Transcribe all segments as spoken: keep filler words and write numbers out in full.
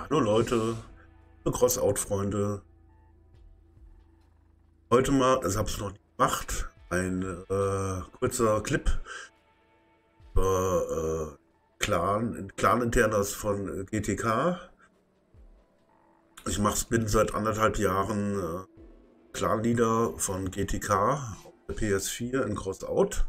Hallo Leute, Crossout-Freunde. Heute mal, das habe ich noch nicht gemacht, ein äh, kurzer Clip über äh, Clan, Clan-Internas von G T K. Ich mach's, bin seit anderthalb Jahren äh, Clan-Leader von G T K auf der P S vier in Crossout.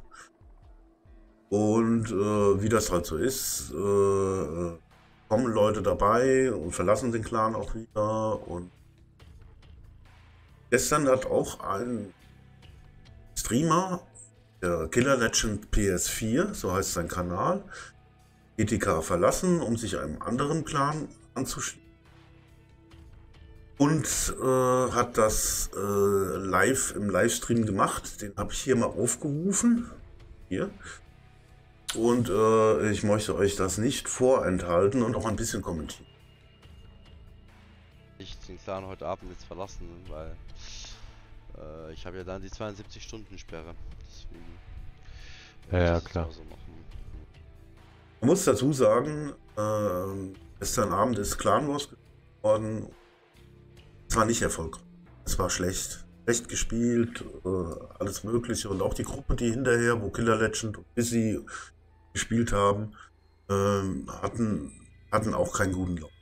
Und äh, wie das halt so ist, äh, kommen Leute dabei und verlassen den Clan auch wieder. Und gestern hat auch ein Streamer, der Killer Legend P S vier, so heißt sein Kanal, G T K verlassen, um sich einem anderen Clan anzuschließen. Und äh, hat das äh, live im Livestream gemacht. Den habe ich hier mal aufgerufen. Hier. Und äh, ich möchte euch das nicht vorenthalten und auch ein bisschen kommentieren. Ich den Clan heute Abend jetzt verlassen, weil äh, ich habe ja dann die zweiundsiebzig Stunden Sperre. Deswegen ja, ja klar. So machen. Man muss dazu sagen, äh, gestern Abend ist Clan Wars geworden. Es war nicht erfolgreich. Es war schlecht. Schlecht gespielt, äh, alles Mögliche. Und auch die Gruppe, die hinterher, wo Killer Legend und Busy gespielt haben, äh, hatten, hatten auch keinen guten Lauf.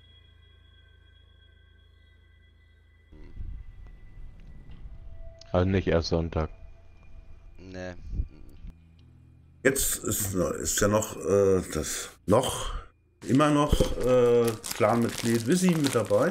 Also nicht erst Sonntag. Nee. Jetzt ist, ist ja noch äh, das noch immer noch äh, Clan-Mitglied Wizzy mit dabei.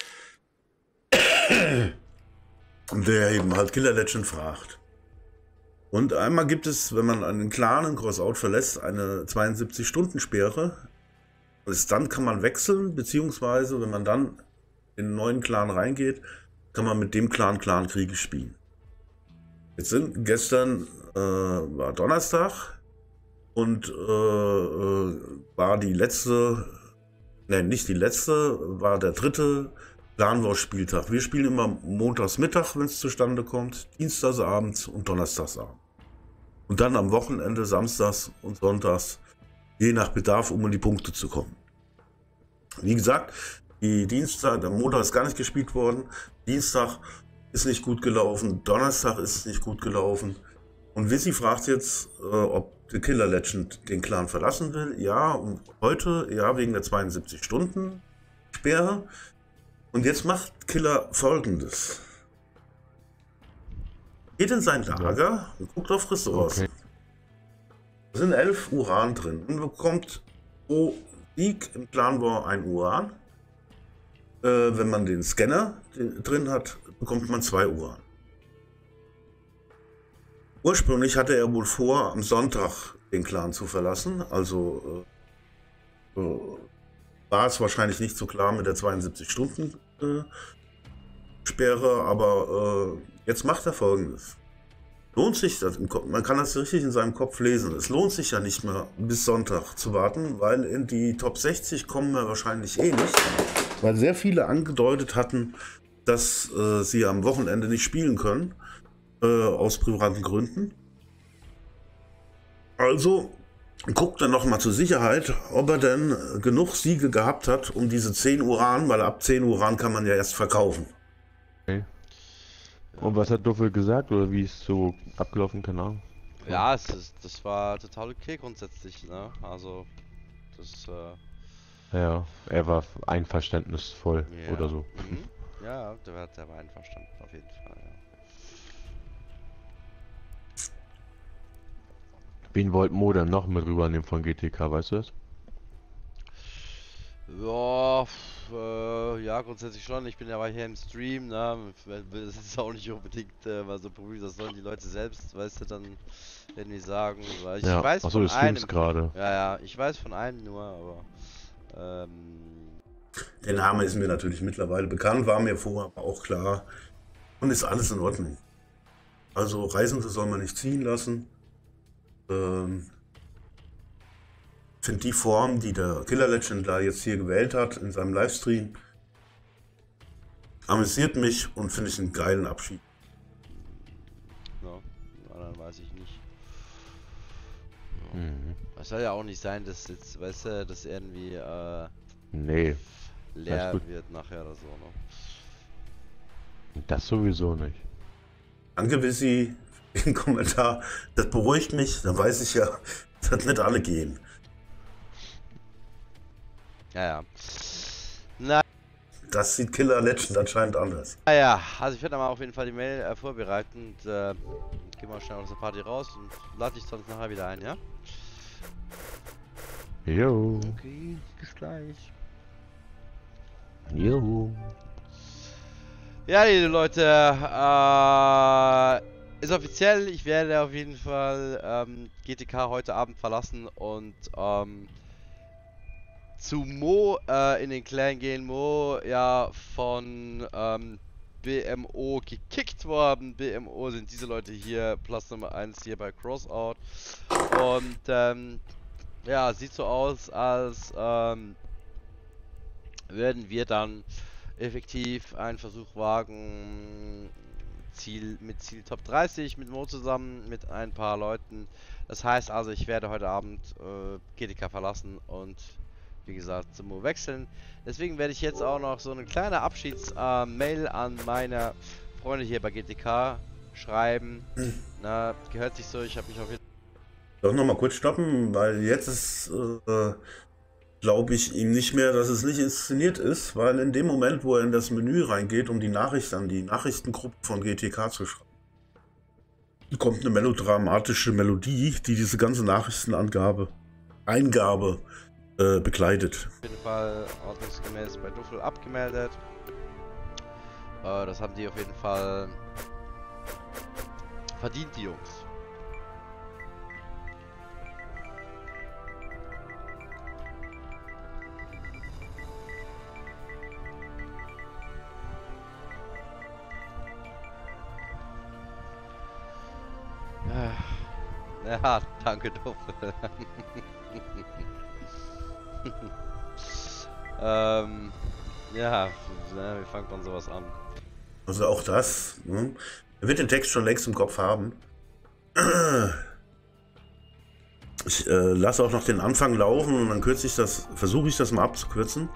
Der eben halt Killer Legend fragt. Und einmal gibt es, wenn man einen Clan in Crossout verlässt, eine zweiundsiebzig Stunden Sperre. Also dann kann man wechseln, beziehungsweise wenn man dann in einen neuen Clan reingeht, kann man mit dem Clan Clan-Kriege spielen. Jetzt sind gestern äh, war Donnerstag und äh, äh, war die letzte, nein, nicht die letzte, war der dritte Clan Wars Spieltag. Wir spielen immer montags Mittag, wenn es zustande kommt, dienstags abends und donnerstags abends. Und dann am Wochenende, samstags und sonntags, je nach Bedarf, um in die Punkte zu kommen. Wie gesagt, die Dienstag, der Montag ist gar nicht gespielt worden, Dienstag ist nicht gut gelaufen, Donnerstag ist nicht gut gelaufen. Und Wizzy fragt jetzt, äh, ob der Killer Legend den Clan verlassen will. Ja, und heute, ja, wegen der zweiundsiebzig Stunden Sperre. Und jetzt macht Killer Folgendes. Geht in sein Lager und guckt auf Ressourcen. Okay. Da sind elf Uran drin. Und bekommt pro Sieg im Clan War ein Uran. Äh, wenn man den Scanner drin hat, bekommt man zwei Uran. Ursprünglich hatte er wohl vor, am Sonntag den Clan zu verlassen. Also äh, äh, war es wahrscheinlich nicht so klar mit der zweiundsiebzig Stunden äh, Sperre, aber äh, jetzt macht er Folgendes. Lohnt sich das, man kann das richtig in seinem Kopf lesen, es lohnt sich ja nicht mehr bis Sonntag zu warten, weil in die Top sechzig kommen wir wahrscheinlich eh nicht, weil sehr viele angedeutet hatten, dass äh, sie am Wochenende nicht spielen können, äh, aus privaten Gründen. Also guckt er nochmal zur Sicherheit, ob er denn genug Siege gehabt hat, um diese zehn Uran, weil ab zehn Uran kann man ja erst verkaufen. Okay. Und was hat Duffel gesagt oder wie ist so abgelaufen, keine Ahnung? Ja, es ist, das war total okay grundsätzlich, ne? Also, das, äh, Ja, er war einverständnisvoll ja. oder so. Mhm. Ja, der war, der war einverstanden, auf jeden Fall, ja. Wen wollte Mo denn noch mit rübernehmen von G T K, weißt du das? Ja, f- äh, ja, grundsätzlich schon. Ich bin ja mal hier im Stream, ne? Das ist auch nicht unbedingt äh, mal so berühmt, das sollen die Leute selbst, weißt du, dann werden die sagen, weil ich Ja, weiß achso, von du streamst einem, gerade. ja, ja, ich weiß von einem nur, aber, ähm, Der Name ist mir natürlich mittlerweile bekannt, war mir vorher aber auch klar und ist alles in Ordnung. Also Reisende soll man nicht ziehen lassen. Ähm, finde die Form, die der Killer Legend da jetzt hier gewählt hat in seinem Livestream, amüsiert mich und finde ich einen geilen Abschied. ja, den anderen weiß ich nicht. Mhm. Es soll ja auch nicht sein, dass jetzt, weißt du, dass irgendwie, äh, Nee. leer gut. wird nachher oder so, ne? Das sowieso nicht. Danke, Wissi, für den Kommentar. Das beruhigt mich. Dann weiß ich ja, dass nicht alle gehen. Ja, ja. Na, Das sieht Killer Legend anscheinend anders. naja, also ich werde mal auf jeden Fall die Mail äh, vorbereiten und äh, geh mal schnell aus der Party raus und lade dich sonst nachher wieder ein, ja? Jo. Okay, bis gleich. Jo. Ja, liebe Leute, äh, ist offiziell, ich werde auf jeden Fall ähm, G T K heute Abend verlassen und ähm, zu Mo äh, in den Clan gehen. Mo ja von ähm, B M O gekickt worden. B M O sind diese Leute hier, Platz Nummer eins hier bei Crossout. Und ähm, ja, sieht so aus, als ähm, würden wir dann effektiv einen Versuch wagen, Ziel mit Ziel Top dreißig mit Mo zusammen, mit ein paar Leuten. Das heißt also, ich werde heute Abend äh, G T K verlassen und wie gesagt zum Mo wechseln. Deswegen werde ich jetzt auch noch so eine kleine Abschieds-Mail äh, an meine Freunde hier bei G T K schreiben. Na, gehört sich so, ich habe mich auf jeden Doch noch mal kurz stoppen, weil jetzt ist, äh, glaube ich, ihm nicht mehr, dass es nicht inszeniert ist, weil in dem Moment, wo er in das Menü reingeht, um die Nachricht an die Nachrichtengruppe von G T K zu schreiben, kommt eine melodramatische Melodie, die diese ganze Nachrichtenangabe, Eingabe äh, begleitet. Auf jeden Fall ordnungsgemäß bei Duffel abgemeldet. Äh, das haben die auf jeden Fall verdient, die Jungs. Ja, danke Duffel. ähm, ja, wie fängt man sowas an? Also auch das, ne? Er wird den Text schon längst im Kopf haben. Ich äh, lasse auch noch den Anfang laufen und dann kürze ich das, versuche ich das mal abzukürzen.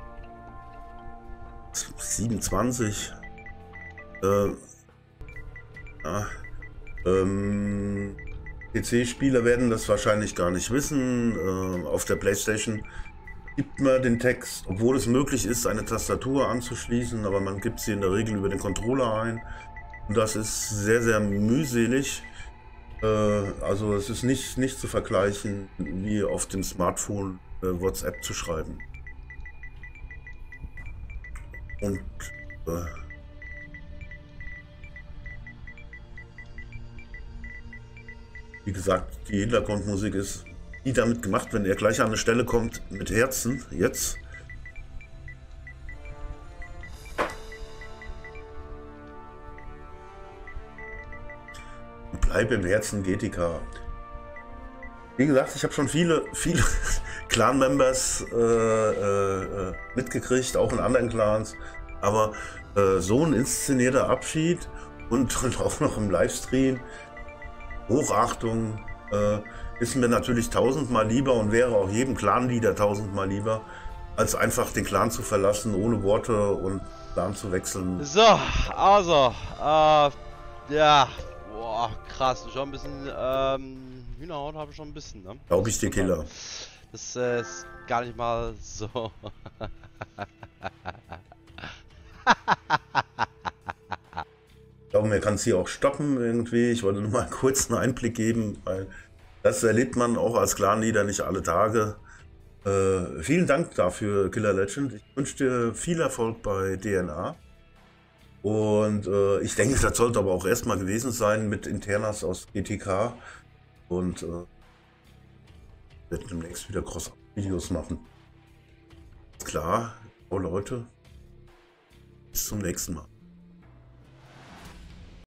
siebenundzwanzig. Äh, ja, ähm, P C-Spieler werden das wahrscheinlich gar nicht wissen. Äh, auf der PlayStation gibt man den Text, obwohl es möglich ist, eine Tastatur anzuschließen, aber man gibt sie in der Regel über den Controller ein. Und das ist sehr, sehr mühselig. Äh, also es ist nicht, nicht zu vergleichen, wie auf dem Smartphone äh, WhatsApp zu schreiben. Und äh, wie gesagt, die Hintergrundmusik ist die damit gemacht, wenn er gleich an eine Stelle kommt mit Herzen. Jetzt. Bleib im Herzen G T K. Wie gesagt, ich habe schon viele, viele Clan-Members äh, äh, mitgekriegt, auch in anderen Clans. Aber äh, so ein inszenierter Abschied und, und auch noch im Livestream, Hochachtung, äh, ist mir natürlich tausendmal lieber und wäre auch jedem Clan-Leader tausendmal lieber, als einfach den Clan zu verlassen, ohne Worte und Clan zu wechseln. So, also, äh, ja, boah, krass, schon ein bisschen, ähm, Hühnerhaut habe ich schon ein bisschen, ne? Glaube ich dir, Killer. Das äh, ist gar nicht mal so. Ich glaube, mir kann es hier auch stoppen irgendwie. Ich wollte nur mal kurz einen Einblick geben, weil das erlebt man auch als Clan-Leader nicht alle Tage. Äh, vielen Dank dafür, Killer Legend. Ich wünsche dir viel Erfolg bei D N A. Und äh, ich denke, das sollte aber auch erstmal gewesen sein mit Internas aus G T K. Und äh, werde demnächst wieder Cross-Videos machen. Klar, oh Leute, bis zum nächsten Mal.